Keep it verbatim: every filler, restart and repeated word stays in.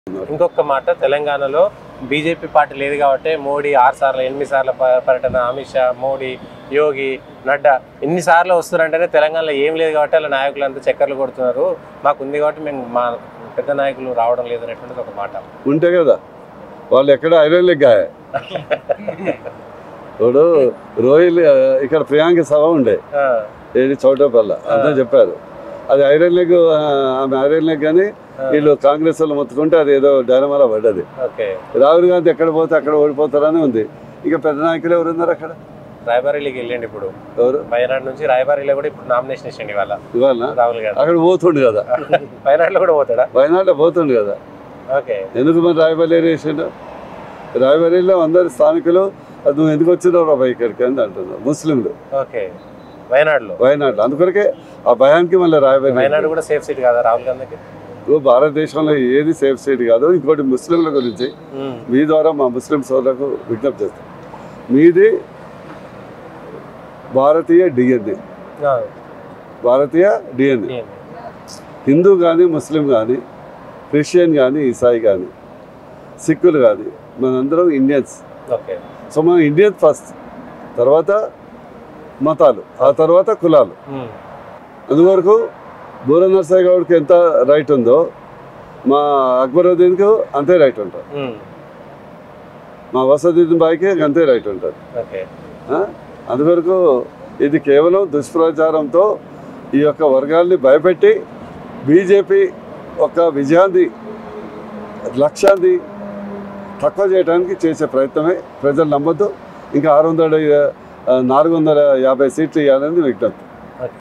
ఇంకొక మాట, తెలంగాణలో బీజేపీ పార్టీ లేదు కాబట్టి మోడీ ఆరు సార్లు ఎనిమిది సార్ల పర్యటన, అమిత్ షా, మోడీ, యోగి, నడ్డా ఎన్ని సార్లు వస్తున్నారంటేనే తెలంగాణలో ఏం లేదు కాబట్టి అలా నాయకులు అంతా చక్కర్లు కొడుతున్నారు, మాకు ఉంది కాబట్టి మేము మా పెద్ద నాయకులు రావడం లేదు అనేటువంటిది ఒక మాట ఉంటే కదా. వాళ్ళు ఎక్కడ ఐరన్ లెగ్ ఇప్పుడు రోహిల్ ఇక్కడ ప్రియాంక సభ ఉండే ఏది చౌటపల్ల అంతా చెప్పారు, అది ఐరన్ లెగ్, ఆమె ఐరన్ లెగ్ అని వీళ్ళు కాంగ్రెస్ వాళ్ళు మొత్తుకుంటే అది ఏదో డైనమాలా పడ్డది. రాహుల్ గాంధీ ఎక్కడ పోతే అక్కడ ఓడిపోతారని ఉంది. ఇక పెద్ద నాయకులు ఎవరు ఉన్నారు అక్కడ? రాయబారీలోకి వెళ్ళండి ఇప్పుడు, ఎవరు వయనాడు నుంచి రాయబారీలో కూడా ఇప్పుడు నామినేషన్ ఇచ్చండి ఇవాళ ఇవాళ రాహుల్ గాంధీ. అక్కడ పోతుండు కదా, వయనాడులో కూడా పోతాడా? వయనాడులో పోతుండు కదా. ఓకే, ఎందుకు మరి రాయబరేలి వేసిండు? రాయబరేలిలో అందరు స్థానికులు అది నువ్వు ఎందుకు వచ్చినావు రా ఇక్కడికి అని అంటున్నారు ముస్లింలు. ఓకే, వయనాడులో వయనాడులో అందుకొరకే ఆ భయానికి మళ్ళీ రాయబరేలి. వయనాడు కూడా సేఫ్ సీట్ కాదా రాహుల్ గాంధీకి? భారతదేశంలో ఏది సేఫ్ సీట్ కాదు. ఇంకోటి ముస్లింల గురించి మీ ద్వారా మా ముస్లిం సోదరులకు విజ్ఞప్తి చేస్తాం, మీది భారతీయ డిఎన్ఏ, భారతీయ డిఎన్ఏ. హిందూ కానీ ముస్లిం కానీ క్రిస్టియన్ కానీ ఈసాయి కానీ సిక్కులు కానీ మనందరం ఇండియన్స్. సో మనం ఇండియన్ ఫస్ట్, తర్వాత మతాలు, ఆ తర్వాత కులాలు. అందువరకు బూర నర్సయ్య గౌడ్కి ఎంత రైట్ ఉందో మా అక్బరుద్దీన్కు అంతే రైట్ ఉంటుంది, మా వసదుద్దీన్ బాయ్కి అంతే రైట్ ఉంటుంది. అందువరకు ఇది కేవలం దుష్ప్రచారంతో ఈ యొక్క వర్గాల్ని భయపెట్టి బీజేపీ ఒక విజయాన్ని లక్ష్యాన్ని తక్కువ చేయడానికి చేసే ప్రయత్నమే. ప్రజలు నమ్మద్దు. ఇంకా ఆరు వందల నాలుగు వందల యాభై సీట్లు ఇవ్వాలని విజ్ఞప్తి.